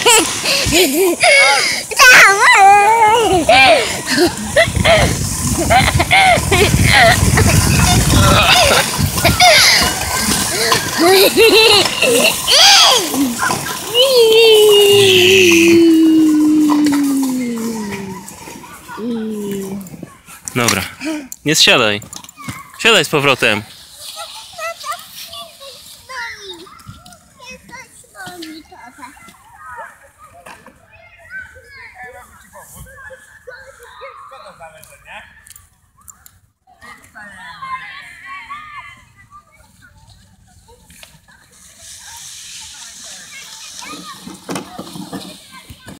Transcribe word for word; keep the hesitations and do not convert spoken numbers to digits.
Dobra, nie zsiadaj. Siadaj z powrotem. Co to za leżenie?